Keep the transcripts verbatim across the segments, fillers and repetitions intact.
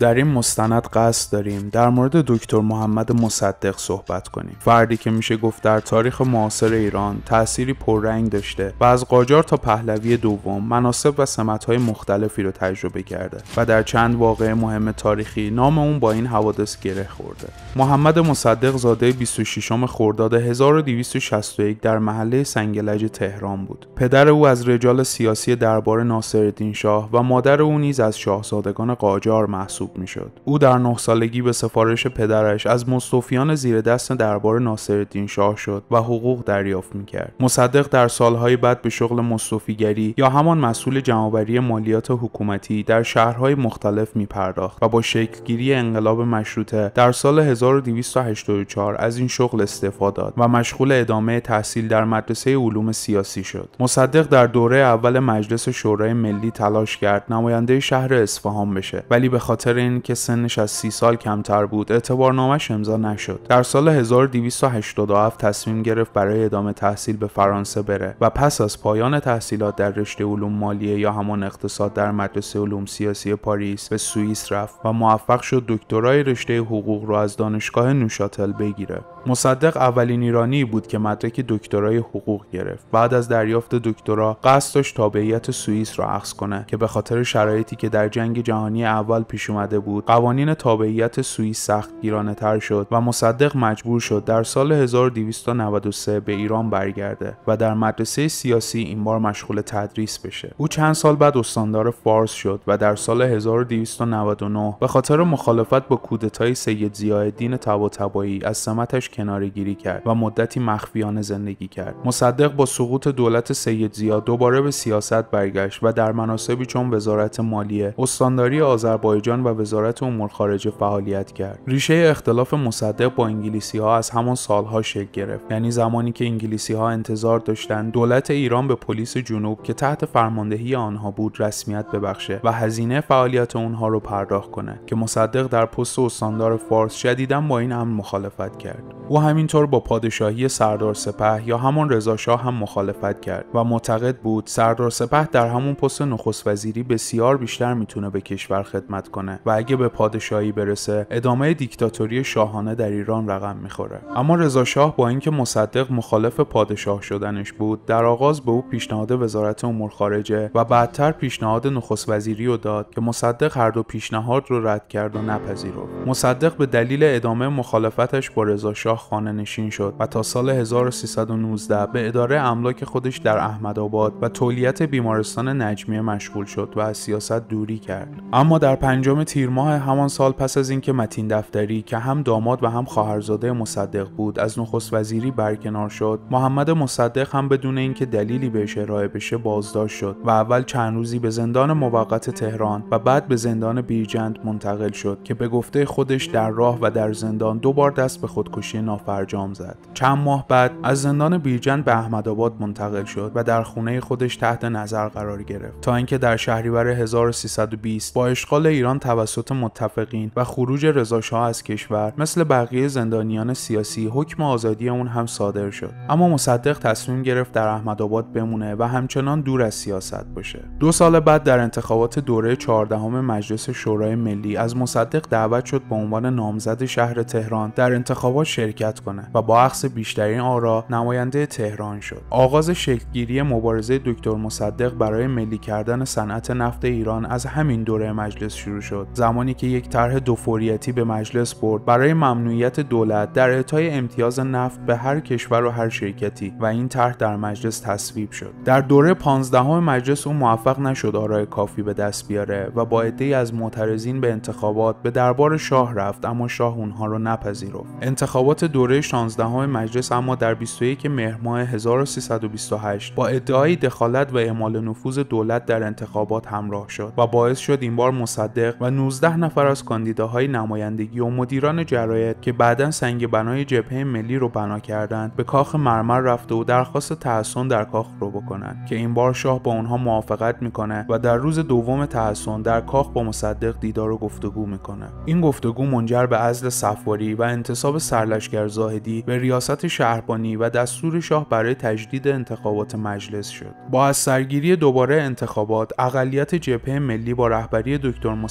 در این مستند قصد داریم در مورد دکتر محمد مصدق صحبت کنیم. فردی که میشه گفت در تاریخ معاصر ایران تأثیری پررنگ داشته و از قاجار تا پهلوی دوم مناصب و سمت‌های مختلفی رو تجربه کرده و در چند واقعه مهم تاریخی نام اون با این حوادث گره خورده. محمد مصدق زاده بیست و ششم خرداد هزار و دویست و شصت و یک در محله سنگلج تهران بود. پدر او از رجال سیاسی دربار ناصرالدین شاه و مادر او نیز از شاهزادگان قاجار محسوب میشد. او در نه سالگی به سفارش پدرش از مستوفیان زیر دست دربار ناصرالدین شاه شد و حقوق دریافت میکرد. مصدق در سالهای بعد به شغل مستوفیگری یا همان مسئول جمع‌آوری مالیات حکومتی در شهرهای مختلف میپرداخت و با شکلگیری انقلاب مشروطه در سال هزار و دویست و هشتاد و چهار از این شغل استعفا داد و مشغول ادامه تحصیل در مدرسه علوم سیاسی شد. مصدق در دوره اول مجلس شورای ملی تلاش کرد نماینده شهر اصفهان بشه، ولی به خاطر اینکه سنش از سی سال کمتر بود اعتبارنامه‌اش امضا نشد. در سال هزار و دویست و هشتاد و هفت تصمیم گرفت برای ادامه تحصیل به فرانسه بره و پس از پایان تحصیلات در رشته علوم مالیه یا همان اقتصاد در مدرسه علوم سیاسی پاریس به سوئیس رفت و موفق شد دکترای رشته حقوق رو از دانشگاه نوشاتل بگیره. مصدق اولین ایرانی بود که مدرک دکترای حقوق گرفت. بعد از دریافت دکترا قصد داشت تابعیت سوئیس را اخذ کنه که به خاطر شرایطی که در جنگ جهانی اول پیش اومده بود قوانین تابعیت سوئیس سخت گیرانه تر شد و مصدق مجبور شد در سال هزار و دویست و نود و سه به ایران برگرده و در مدرسه سیاسی این بار مشغول تدریس بشه. او چند سال بعد استاندار فارس شد و در سال هزار و دویست و نود و نه به خاطر مخالفت با کودتای سید ضیاءالدین طباطبایی از سمتش کناره‌گیری کرد و مدتی مخفیانه زندگی کرد. مصدق با سقوط دولت سید ضیا دوباره به سیاست برگشت و در مناصبی چون وزارت مالیه، استانداری آذربایجان و وزارت امور خارجه فعالیت کرد. ریشه اختلاف مصدق با انگلیسی‌ها از همان سالها شکل گرفت، یعنی زمانی که انگلیسی‌ها انتظار داشتند دولت ایران به پلیس جنوب که تحت فرماندهی آنها بود رسمیت ببخشه و هزینه فعالیت اونها رو پرداخت کنه که مصدق در پست استاندار فارس شدیداً با این امر مخالفت کرد. او همینطور با پادشاهی سردار سپه یا همان رضا شاه هم مخالفت کرد و معتقد بود سردار سپه در همون پست نخست وزیری بسیار بیشتر میتونه به کشور خدمت کنه و اگه به پادشاهی برسه ادامه دیکتاتوری شاهانه در ایران رقم میخوره. اما رضا شاه با اینکه مصدق مخالف پادشاه شدنش بود در آغاز به او پیشنهاد وزارت امور خارجه و بعدتر پیشنهاد نخست وزیری رو داد که مصدق هر دو پیشنهاد رو رد کرد و نپذیرفت. مصدق به دلیل ادامه مخالفتش با رضا شاه خانه نشین شد و تا سال هزار و سیصد و نوزده به اداره املاک خودش در احمدآباد و تولیت بیمارستان نجمیه مشغول شد و از سیاست دوری کرد. اما در پنجم تیر ماه همان سال پس از اینکه متین دفتری که هم داماد و هم خواهرزاده مصدق بود از نخست وزیری برکنار شد، محمد مصدق هم بدون اینکه دلیلی بهش ارائه بشه بازداشت شد و اول چند روزی به زندان موقت تهران و بعد به زندان بیرجند منتقل شد که به گفته خودش در راه و در زندان دو بار دست به خودکشی نافرجام زد. چند ماه بعد از زندان بیرجند به احمدآباد منتقل شد و در خونه خودش تحت نظر قرار گرفت تا اینکه در شهریور هزار و سیصد و بیست با اشغال ایران توسط متفقین و خروج رضا شاه از کشور مثل بقیه زندانیان سیاسی حکم آزادی اون هم صادر شد. اما مصدق تصمیم گرفت در احمدآباد بمونه و همچنان دور از سیاست باشه. دو سال بعد در انتخابات دوره چهاردهم مجلس شورای ملی از مصدق دعوت شد به عنوان نامزد شهر تهران در انتخابات شرکت کنه و با اخذ بیشترین آرا نماینده تهران شد. آغاز شکلگیری مبارزه دکتر مصدق برای ملی کردن صنعت نفت ایران از همین دوره مجلس شروع شد، زمانی که یک طرح دوفوریتی به مجلس برد برای ممنوعیت دولت در اعطای امتیاز نفت به هر کشور و هر شرکتی و این طرح در مجلس تصویب شد. در دوره پانزدهم مجلس او موفق نشد آرای کافی به دست بیاره و با عده‌ای از معترضین به انتخابات به دربار شاه رفت، اما شاه اونها رو نپذیرفت. انتخابات دوره شانزدهم مجلس اما در بیست و یکم مهر ماه هزار و سیصد و بیست و هشت با ادعای دخالت و اعمال نفوذ دولت در انتخابات همراه شد و باعث شد این بار مصدق و نوزده نفر از کاندیداهای نمایندگی و مدیران جراید که بعداً سنگ بنای جبهه ملی رو بنا کردند به کاخ مرمر رفته و درخواست تحصن در کاخ رو بکنند که این بار شاه با اونها موافقت میکنه و در روز دوم تحصن در کاخ با مصدق دیدار و گفتگو میکنه. این گفتگو منجر به عزل صفواری و انتصاب سرلشکر زاهدی به ریاست شهربانی و دستور شاه برای تجدید انتخابات مجلس شد. با از سرگیری دوباره انتخابات اقلیت جبهه ملی با رهبری دکتر مصدق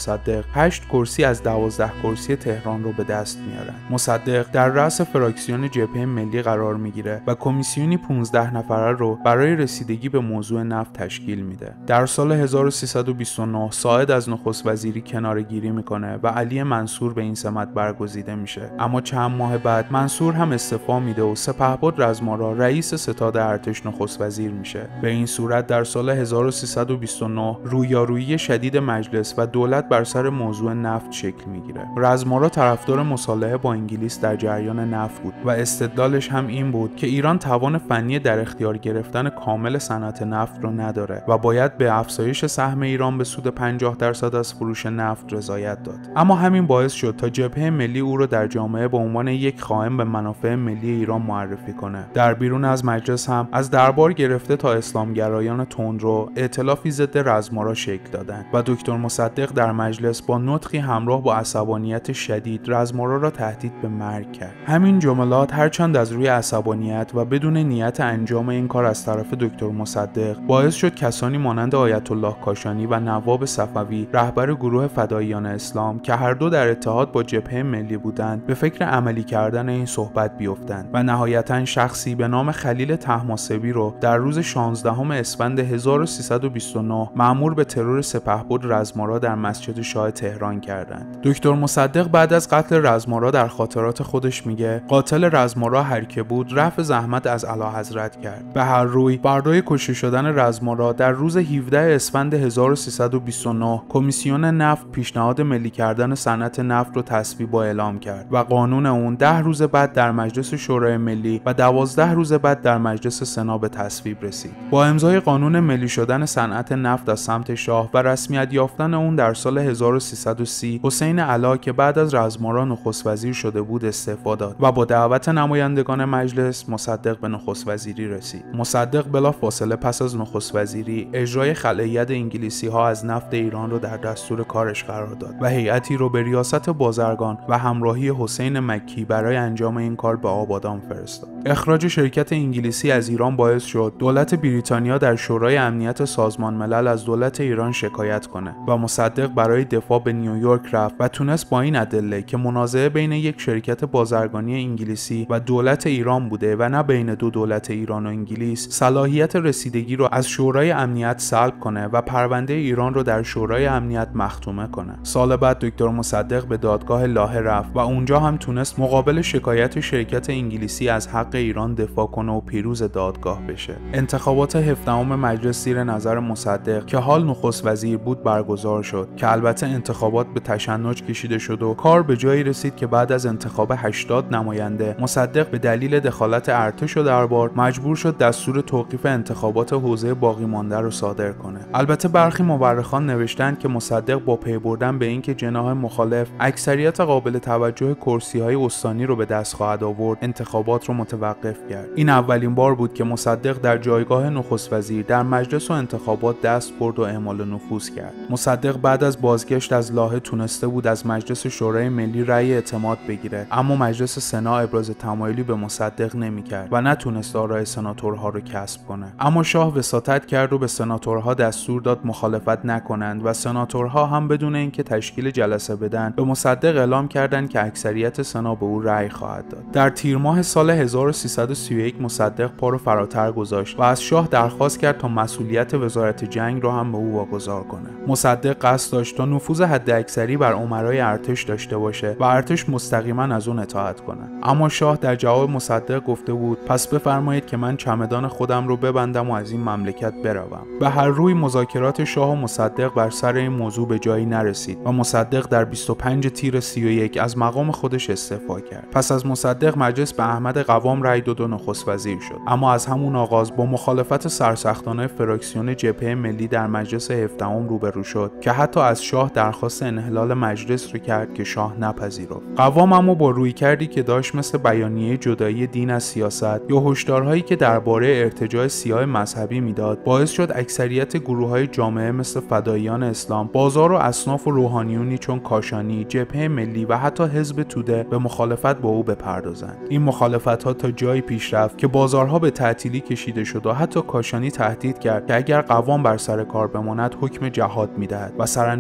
مصدق هشت کرسی از دوازده کرسی تهران رو به دست میارن. مصدق در رأس فراکسیون جبهه ملی قرار میگیره و کمیسیونی پانزده نفره رو برای رسیدگی به موضوع نفت تشکیل میده. در سال هزار و سیصد و بیست و نه ساعد از نخست وزیری کناره‌گیری میکنه و علی منصور به این سمت برگزیده میشه. اما چند ماه بعد منصور هم استعفا میده و سپهبد رزمارا رئیس ستاد ارتش نخست وزیر میشه. به این صورت در سال هزار و سیصد و بیست و نه رویارویی شدید مجلس و دولت بر سر موضوع نفت شکل میگیره. رزمارا طرفدار مصالحه با انگلیس در جریان نفت بود و استدلالش هم این بود که ایران توان فنی در اختیار گرفتن کامل صنعت نفت رو نداره و باید به افزایش سهم ایران به سود پنجاه درصد از فروش نفت رضایت داد. اما همین باعث شد تا جبهه ملی او رو در جامعه به عنوان یک خائن به منافع ملی ایران معرفی کنه. در بیرون از مجلس هم از دربار گرفته تا اسلامگرایان تندرو ائتلافی ضد رزمارا شکل دادند و دکتر مصدق در مجلس با نطقی همراه با عصبانیت شدید رزمارا را تهدید به مرگ کرد. همین جملات هرچند از روی عصبانیت و بدون نیت انجام این کار از طرف دکتر مصدق باعث شد کسانی مانند آیت الله کاشانی و نواب صفوی رهبر گروه فداییان اسلام که هر دو در اتحاد با جبهه ملی بودند به فکر عملی کردن این صحبت بیفتند و نهایتاً شخصی به نام خلیل طهماسبی رو در روز شانزدهم اسفند هزار و سیصد و بیست و نه مأمور به ترور سپهبد رزمارا در مسجد شاه تهران کردند. دکتر مصدق بعد از قتل رزمارا در خاطرات خودش میگه قاتل رزمارا هر که بود رفع زحمت از اعلیحضرت کرد. به هر روی بردای کشته شدن رزمارا در روز هفدهم اسفند هزار و سیصد و بیست و نه کمیسیون نفت پیشنهاد ملی کردن صنعت نفت رو تصویب و اعلام کرد و قانون اون ده روز بعد در مجلس شورای ملی و دوازده روز بعد در مجلس سنا به تصویب رسید. با امضای قانون ملی شدن صنعت نفت از سمت شاه و رسمیت یافتن اون در سال هزار و سیصد و سی حسین علا که بعد از رزمارا نخست وزیر شده بود استعفا داد و با دعوت نمایندگان مجلس مصدق به نخست وزیری رسید. مصدق بلافاصله پس از نخست وزیری اجرای خلأ ید انگلیسی ها از نفت ایران رو در دستور کارش قرار داد و هیئتی رو به ریاست بازرگان و همراهی حسین مکی برای انجام این کار به آبادان فرستاد. اخراج شرکت انگلیسی از ایران باعث شد دولت بریتانیا در شورای امنیت سازمان ملل از دولت ایران شکایت کنه و مصدق برای دفاع به نیویورک رفت و تونست با این ادله که منازعه بین یک شرکت بازرگانی انگلیسی و دولت ایران بوده و نه بین دو دولت ایران و انگلیس صلاحیت رسیدگی رو از شورای امنیت سلب کنه و پرونده ایران رو در شورای امنیت مختومه کنه. سال بعد دکتر مصدق به دادگاه لاهه رفت و اونجا هم تونست مقابل شکایت شرکت انگلیسی از حق ایران دفاع کنه و پیروز دادگاه بشه. انتخابات هفدهم مجلس زیر نظر مصدق که حال نخست وزیر بود برگزار شد که البته انتخابات به تشنج کشیده شد و کار به جایی رسید که بعد از انتخاب هشتاد نماینده مصدق به دلیل دخالت ارتش و دربار مجبور شد دستور توقیف انتخابات حوزه باقی مانده رو صادر کنه. البته برخی مورخان نوشتند که مصدق با پی بردن به اینکه جناح مخالف اکثریت قابل توجه کرسی‌های استانی رو به دست خواهد آورد انتخابات رو متوقف کرد. این اولین بار بود که مصدق در جایگاه نخست وزیر در مجلس و انتخابات دست برد و اعمال نفوذ کرد. مصدق بعد از بازگشت از لاهه تونسته بود از مجلس شورای ملی رأی اعتماد بگیره، اما مجلس سنا ابراز تمایلی به مصدق نمی‌کرد و نتونست آرای سناتورها رو کسب کنه. اما شاه وساطت کرد و به سناتورها دستور داد مخالفت نکنند و سناتورها هم بدون اینکه تشکیل جلسه بدن به مصدق اعلام کردند که اکثریت سنا به او رأی خواهد داد. در تیر ماه سال هزار و سیصد و سی و یک مصدق پا رو فراتر گذاشت و از شاه درخواست کرد تا مسئولیت وزارت جنگ رو هم به او واگذار کنه. مصدق قصد داشت تا نفوذ حداکثری بر امرای ارتش داشته باشه و ارتش مستقیما از اون اطاعت کنه. اما شاه در جواب مصدق گفته بود پس بفرمایید که من چمدان خودم رو ببندم و از این مملکت بروم. به هر روی مذاکرات شاه و مصدق بر سر این موضوع به جایی نرسید و مصدق در بیست و پنج تیر سی و یک از مقام خودش استعفا کرد. پس از مصدق مجلس به احمد قوام رأی داد و نخست وزیر شد. اما از همون آغاز با مخالفت سرسختانه فراکسیون جبهه ملی در مجلس هفدهم روبرو شد که حتی از شاه درخواست انحلال مجلس رو کرد که شاه نپذیرفت. قوام اما با رویکردی که داشت مثل بیانیه جدایی دین از سیاست یا هشدارهایی که درباره ارتجاع سیاه مذهبی میداد باعث شد اکثریت گروه‌های جامعه مثل فداییان اسلام، بازار و اصناف و روحانیونی چون کاشانی، جبهه ملی و حتی حزب توده به مخالفت با او بپردازند. این مخالفت‌ها تا جایی پیش رفت که بازارها به تعطیلی کشیده شد و حتی کاشانی تهدید کرد که اگر قوام بر سر کار بماند حکم جهاد میدهد و سرانجام با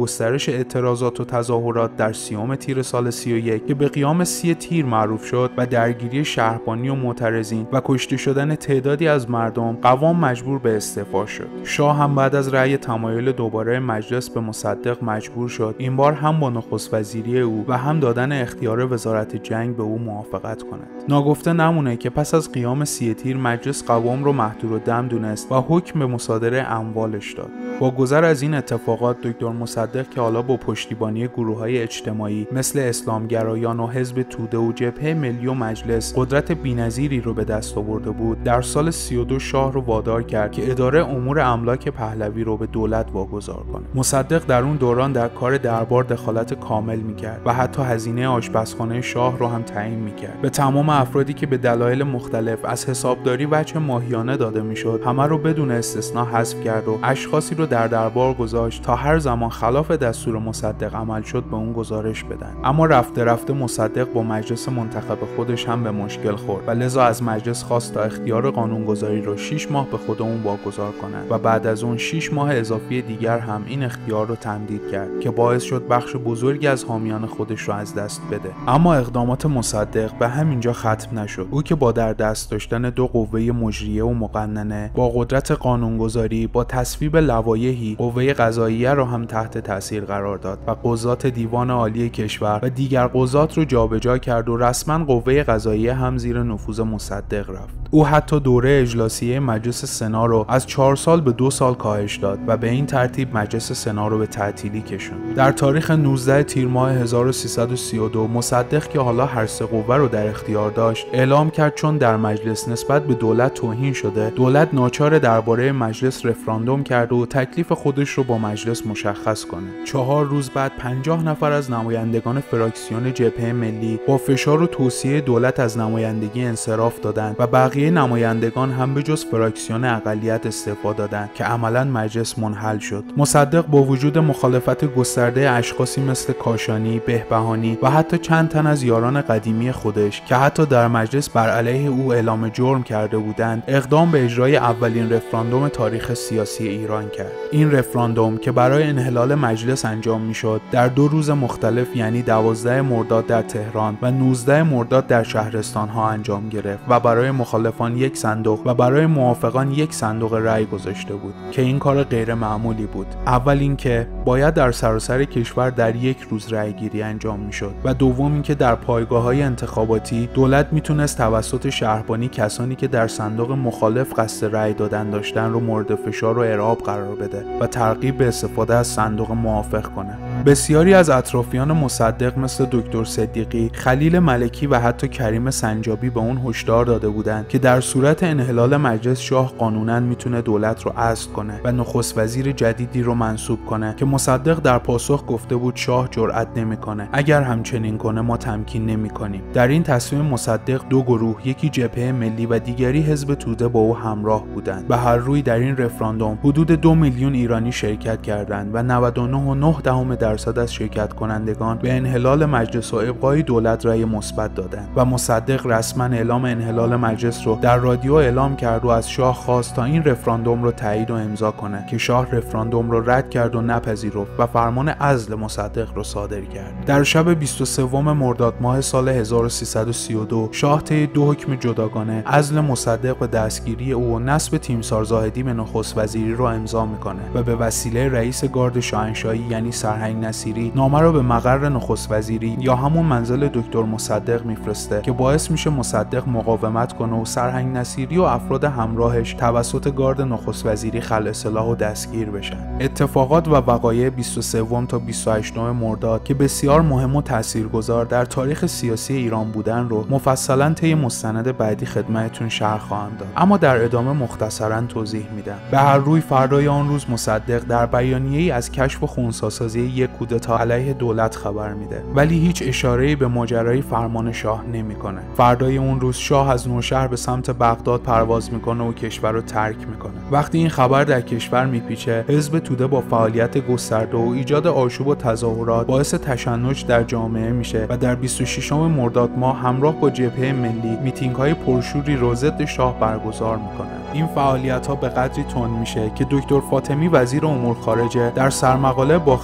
گسترش اعتراضات و تظاهرات در سیوم تیر سال سی و یک که به قیام سی تیر معروف شد و درگیری شهربانی و معترضین و کشته شدن تعدادی از مردم، قوام مجبور به استعفا شد. شاه هم بعد از رأی تمایل دوباره مجلس به مصدق مجبور شد این بار هم با نخست وزیری او و هم دادن اختیار وزارت جنگ به او موافقت کند. ناگفته نمونه که پس از قیام سی تیر مجلس قوام رو محدودالدم دونست و حکم به مصادره اموالش داد. با گذر از این اتفاقات دکتر مصدق که حالا با پشتیبانی گروه‌های اجتماعی مثل اسلامگرایان و حزب توده و جبهه ملی و مجلس قدرت بی‌نظیری رو به دست آورده بود، در سال سی و دو شاه رو وادار کرد که اداره امور املاک پهلوی رو به دولت واگذار کنه. مصدق در اون دوران در کار دربار دخالت کامل میکرد و حتی هزینه آشپزخانه شاه رو هم تعیین میکرد. به تمام افرادی که به دلایل مختلف از حسابداری وجه ماهیانه داده میشد همه رو بدون استثنا حذف کرد و اشخاصی رو در دربار گذاشت تا هر زمان خلاف دستور مصدق عمل شد به اون گزارش بدن. اما رفته رفته مصدق با مجلس منتخب خودش هم به مشکل خورد و لذا از مجلس خواست تا اختیار قانونگذاری رو شش ماه به خود اون واگذار کنند و بعد از اون شش ماه اضافی دیگر هم این اختیار رو تمدید کرد که باعث شد بخش بزرگی از حامیان خودش رو از دست بده. اما اقدامات مصدق به همینجا ختم نشد. او که با در دست داشتن دو قوه مجریه و مقننه، با قدرت قانونگذاری، با تصویب لوایحی، قوه قضاییه رو هم تحت تاثیر قرار داد و قضات دیوان عالی کشور و دیگر قضات رو جابجا کرد و رسما قوه قضاییه هم زیر نفوذ مصدق رفت. او حتی دوره اجلاسیه مجلس سنا رو از چهار سال به دو سال کاهش داد و به این ترتیب مجلس سنا رو به تعطیلی کشوند. در تاریخ نوزده تیر ماه هزار و سیصد و سی و دو مصدق که حالا هر سه قوه رو در اختیار داشت اعلام کرد چون در مجلس نسبت به دولت توهین شده، دولت ناچار درباره مجلس رفراندوم کرد و تکلیف خودش رو با مجلس مشخص کنه. چهار روز بعد پنجاه نفر از نمایندگان فراکسیون جبهه ملی با فشار و توصیه دولت از نمایندگی انصراف دادند و بقیه نمایندگان هم به جز فراکسیون اقلیت استعفا دادند که عملاً مجلس منحل شد. مصدق با وجود مخالفت گسترده اشخاصی مثل کاشانی، بهبهانی و حتی چند تن از یاران قدیمی خودش که حتی در مجلس بر علیه او اعلام جرم کرده بودند، اقدام به اجرای اولین رفراندوم تاریخ سیاسی ایران کرد. این رفراندوم که برای انحلال مجلس انجام میشد در دو روز مختلف، یعنی دوازده مرداد در تهران و نوزده مرداد در شهرستان ها انجام گرفت و برای مخالفان یک صندوق و برای موافقان یک صندوق رأی گذاشته بود که این کار غیر معمولی بود. اول اینکه باید در سراسر کشور در یک روز رأی گیری انجام میشد و دوم اینکه در پایگاه‌های انتخاباتی دولت میتونست توسط شهربانی کسانی که در صندوق مخالف قصد رأی دادن داشتن رو مورد فشار و ارعاب قرار بده و ترغیب به استفاده از صندوق موافق کنه. بسیاری از اطرافیان مصدق مثل دکتر صدیقی، خلیل ملکی و حتی کریم سنجابی به اون هشدار داده بودند که در صورت انحلال مجلس شاه قانونا میتونه دولت رو عزل کنه و نخست وزیر جدیدی رو منصوب کنه که مصدق در پاسخ گفته بود شاه جرئت نمیکنه، اگر همچنین کنه ما تمکین نمیکنیم. در این تصمیم مصدق دو گروه، یکی جبهه ملی و دیگری حزب توده با او همراه بودند. به هر روی در این رفراندوم حدود دو میلیون ایرانی شرکت کردند و نود و نه و نه دهم درصد از شرکت کنندگان به انحلال مجلس و ابقای دولت رأی مثبت دادند و مصدق رسما اعلام انحلال مجلس رو در رادیو اعلام کرد و از شاه خواست تا این رفراندوم رو تایید و امضا کنه که شاه رفراندوم رو رد کرد و نپذیرفت و فرمان عزل مصدق رو صادر کرد. در شب بیست و سوم مرداد ماه سال هزار و سیصد و سی و دو شاه طی دو حکم جداگانه عزل مصدق و دستگیری او و نصب تیمسار زاهدی به نخست وزیری رو امضا میکنه و به وسیله رئیس گارد شاهنشاهی یعنی سرهنگ نصیری نامه رو به مقر نخست وزیری یا همون منزل دکتر مصدق میفرسته که باعث میشه مصدق مقاومت کنه و سرهنگ نصیری و افراد همراهش توسط گارد نخست وزیری خلع سلاح و دستگیر بشن. اتفاقات و وقایع بیست و سوم تا بیست و هشتم مرداد که بسیار مهم و تاثیرگذار در تاریخ سیاسی ایران بودن رو مفصلا طی مستند بعدی خدمتتون شرح خواهم داد، اما در ادامه مختصرا توضیح میدم. به هر روی فردای آن روز مصدق در بیانیه‌ای از کشف و خنثی‌سازی یک کودتا علیه دولت خبر میده، ولی هیچ اشاره‌ای به ماجرای فرمان شاه نمیکنه. فردای اون روز شاه از نوشهر به سمت بغداد پرواز میکنه و کشور رو ترک میکنه. وقتی این خبر در کشور میپیچه، حزب توده با فعالیت گسترده و ایجاد آشوب و تظاهرات باعث تشنج در جامعه میشه و در بیست و ششم مرداد ماه همراه با جبهه ملی میتینگ‌های پرشوری رو ضد شاه برگزار میکنه. این فعالیت‌ها به قدری تند میشه که دکتر فاطمی وزیر امور خارجه در سرمقاله باختر امروز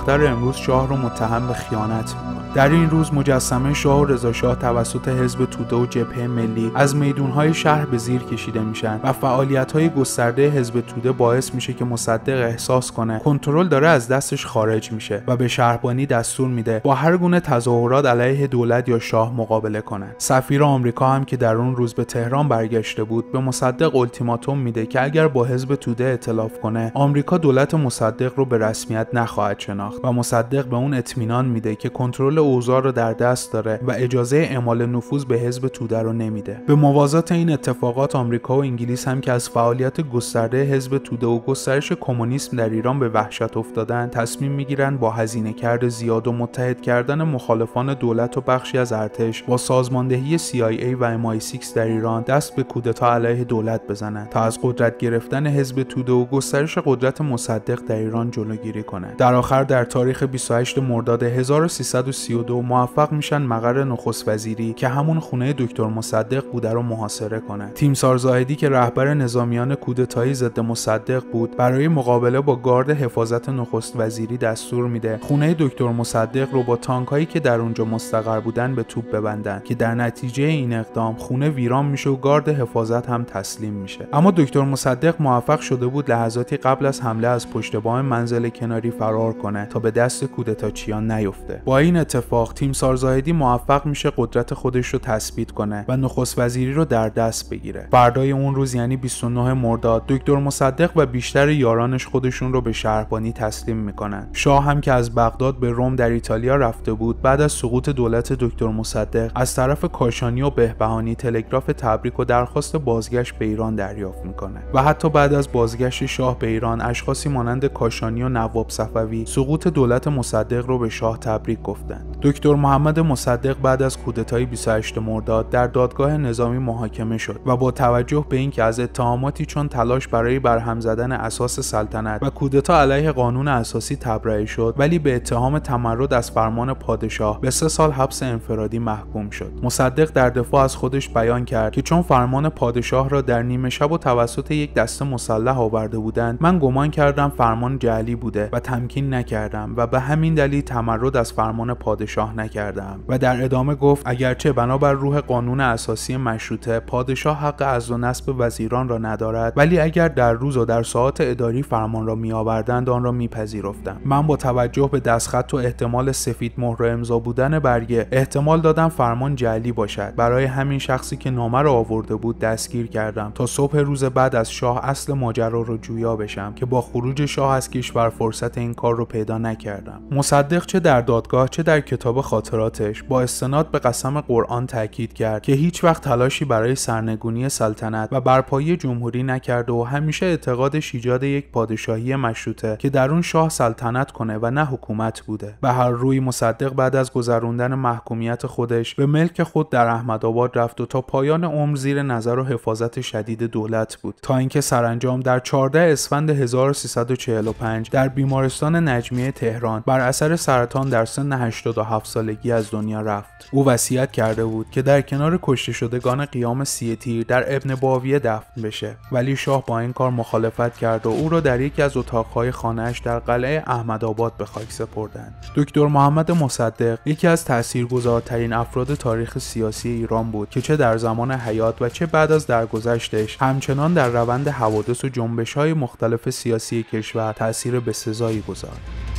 روز شاه رو متهم به خیانت میکنه. در این روز مجسمه شاه و رضا شاه توسط حزب توده و جبهه ملی از میدونهای شهر به زیر کشیده میشن و فعالیت‌های گسترده حزب توده باعث میشه که مصدق احساس کنه کنترل داره از دستش خارج میشه و به شهربانی دستور میده با هر گونه تظاهرات علیه دولت یا شاه مقابله کنن. سفیر آمریکا هم که در اون روز به تهران برگشته بود به مصدق التیماتوم میده که اگر با حزب توده ائتلاف کنه آمریکا دولت مصدق رو به رسمیت نخواهد شناخت و مصدق به اون اطمینان میده که کنترل اوضاع رو در دست داره و اجازه اعمال نفوذ به حزب توده رو نمیده. به موازات این اتفاقات آمریکا و انگلیس هم که از فعالیت گسترده حزب توده و گسترش کمونیسم در ایران به وحشت افتادن تصمیم میگیرن با هزینه کرد زیاد و متحد کردن مخالفان دولت و بخشی از ارتش با سازماندهی سی آی ای و ام آی سیکس در ایران دست به کودتا علیه دولت بزنن تا از قدرت گرفتن حزب توده و گسترش قدرت مصدق در ایران جلوگیری کنند. در آخر در تاریخ بیست و هشتم مرداد هزار و سیصد و سی و دو موفق میشن مقر نخست وزیری که همون خونه دکتر مصدق بوده رو محاصره کنند. تیمسار زاهدی که رهبر نظامیان کودتایی ضد مصدق بود برای مقابله با گارد حفاظت نخست وزیری دستور میده خونه دکتر مصدق رو با تانکایی که در اونجا مستقر بودن به توپ ببندن که در نتیجه این اقدام خونه ویران میشه و گارد حفاظت هم تسلیم میشه. اما دکتر مصدق موفق شده بود لحظاتی قبل از حمله از پشت بام منزل کناری فرار کنه تا به دست کودتاچیان نیفته. با این اتفاق تیمسار زاهدی موفق میشه قدرت خودش رو تثبیت کنه و نخست وزیری رو در دست بگیره. فردای اون روز یعنی بیست و نهم مرداد دکتر مصدق و بیشتر یارانش خودشون رو به شهربانی تسلیم میکنن. شاه هم که از بغداد به روم در ایتالیا رفته بود بعد از سقوط دولت دکتر مصدق از طرف کاشانی و بهبهانی تلگراف تبریک و درخواست بازگشت به ایران دریافت میکنه و حتی بعد از بازگشت شاه به ایران اشخاصی مانند کاشانی و نواب صفوی سقوط دولت مصدق رو به شاه تبریک گفتند. دکتر محمد مصدق بعد از کودتای بیست و هشتم مرداد در دادگاه نظامی محاکمه شد و با توجه به اینکه از اتهاماتی چون تلاش برای برهم زدن اساس سلطنت و کودتا علیه قانون اساسی تبرئه شد ولی به اتهام تمرد از فرمان پادشاه به سه سال حبس انفرادی محکوم شد. مصدق در دفاع از خودش بیان کرد که چون فرمان پادشاه را در نیمه شب و توسط یک دسته مسلح آورده بودند من گمان کردم فرمان جعلی بوده و تمکین نکردم و به همین دلیل تمرد از فرمان پادشاه نکردم. و در ادامه گفت اگرچه بنابر روح قانون اساسی مشروطه پادشاه حق عزل و نصب وزیران را ندارد ولی اگر در روز و در ساعات اداری فرمان را می آوردند آن را میپذیرفتم. من با توجه به دستخط و احتمال سفید مهر امضا بودن برگه احتمال دادم فرمان جعلی باشد. برای همین شخصی که نامه را آورده بود دستگیر کردم تا صبح روز بعد از شاه اصل ماجرا رو جویا بشم که با خروج شاه از کشور فرصت این کار رو پیدا نکردم. مصدق چه در دادگاه چه در کتاب خاطراتش با استناد به قسم قرآن تاکید کرد که هیچ وقت تلاشی برای سرنگونی سلطنت و برپایی جمهوری نکرده و همیشه اعتقادش ایجاد یک پادشاهی مشروطه که در اون شاه سلطنت کنه و نه حکومت بوده. به هر روی مصدق بعد از گذروندن محکومیت خودش به ملک خود در احمدآباد رفت و تا پایان عمر زیر نظر و حفاظت شدید دولت بود تا اینکه سرانجام در چهاردهم اسفند هزار و سیصد و چهل و پنج در بیمارستان نجمیه تهران بر اثر سرطان در سن هشتاد و هفت سالگی از دنیا رفت. او وصیت کرده بود که در کنار کشته شدگان قیام سی تیر در ابن باویه دفن بشه ولی شاه با این کار مخالفت کرد و او را در یکی از اتاقهای خانه‌اش در قلعه احمدآباد به خاک سپردند. دکتر محمد مصدق یکی از تاثیرگذارترین افراد تاریخ سیاسی ایران بود که چه در زمان حیات و چه بعد از درگذشتش همچنان در روند حوادث و جنبش‌های مختلف سیاسی کشور تأثیر بسزایی گذاشت.